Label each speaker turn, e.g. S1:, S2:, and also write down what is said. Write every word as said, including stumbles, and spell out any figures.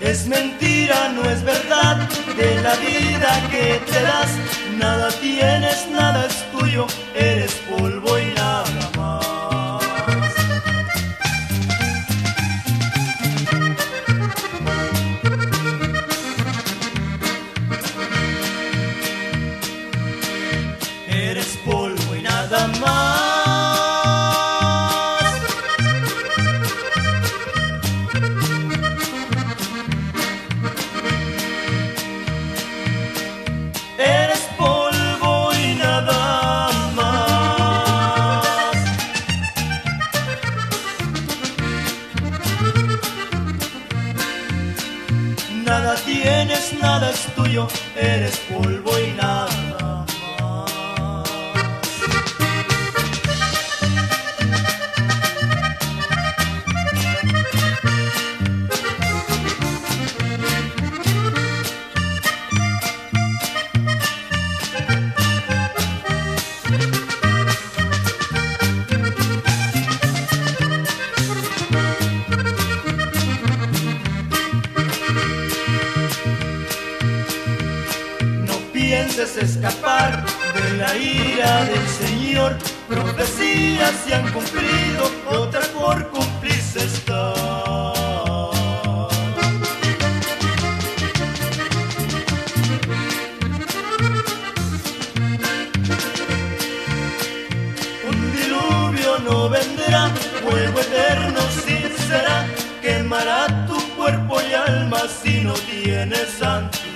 S1: Es mentira, no es verdad, de la vida que te das. Nada tienes, nada es tuyo, eres polvo y nada más. Eres polvo y nada más. Eres polvo y nada más. Nada tienes, nada es tuyo, eres polvo y nada más. Pienses escapar de la ira del Señor. Profecías se han cumplido, otra por cumplirse está. Un diluvio no vendrá, fuego eterno sí será, quemará tu cuerpo y alma si no tienes santidad.